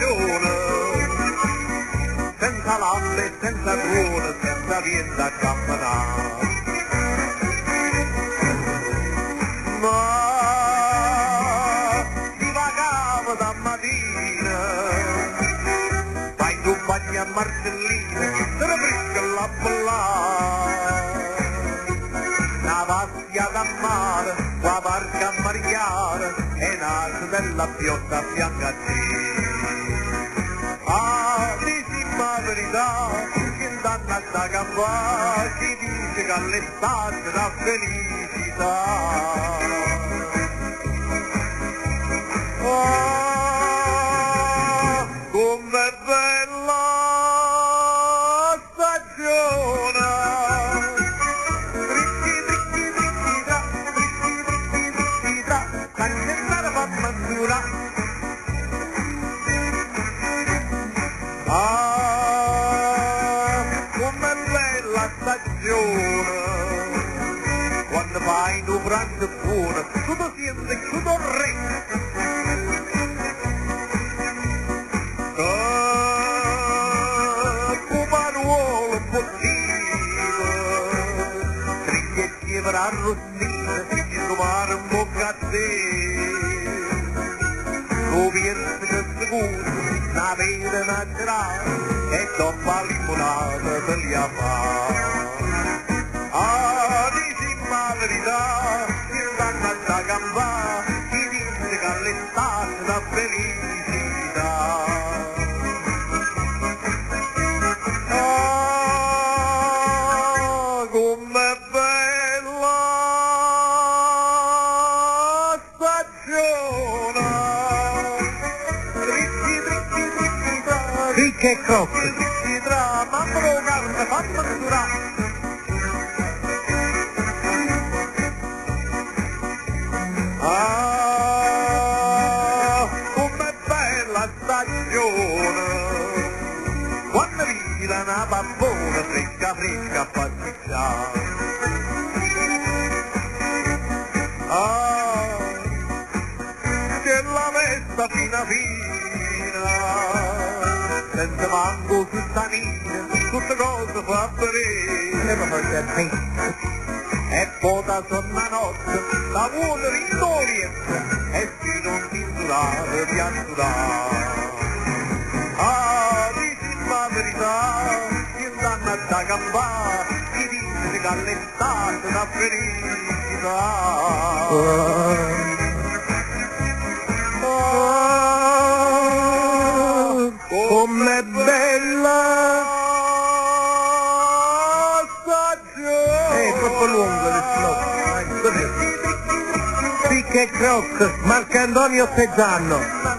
stagione, senza latte, senza cuore, senza niente a camminare. Ma si vagava da mattina, fai un bagno a Marcellina, te ne fresca la ballare. Una vasca da mare, la barca a mariare, e naso della piotta a fianco a te. Ah, dici la verità, che danna sta gamba, si dice che all'estate da felicità. Ah, com'è bella stagione, tricchi tricchi tricchi tra, tricchi tricchi tricchi tra, cannellare fa mazzura. Ah, com'è bella stagione, quando fai un pranzo buono, tutto siente, tutto re. Pumaruolo bottivo, tricchetti per arrostire, di trovare un boccate. Governo che sicuro, una vera naturale, e dopo la limonata per gli affari. Ah, dici la verità, che danno a sta gamba, chi dice che all'estate da felicità. Ah, com'è bella stagione, tricchi tricchi tricchi tra, Ricche e crocche. tricchi tra, mamma lo carne, fammi durare. Ah, com'è bella stagione, quando vedi una bambona fresca fresca a passeggiare. Ah, che la vesta fina fina, senza manco sultanina, tutte cose fa bere. Never heard that thing. E poda sonna notte, la vuole rintoriente, e si non misurare di andurare. Ah, dici la verità, che danno a da gamba, chi dice che all'estate da felicità. Ah, com'è bella stagione. È troppo lungo il slow. Ricche e crocche, Marco Antonio Pezzano.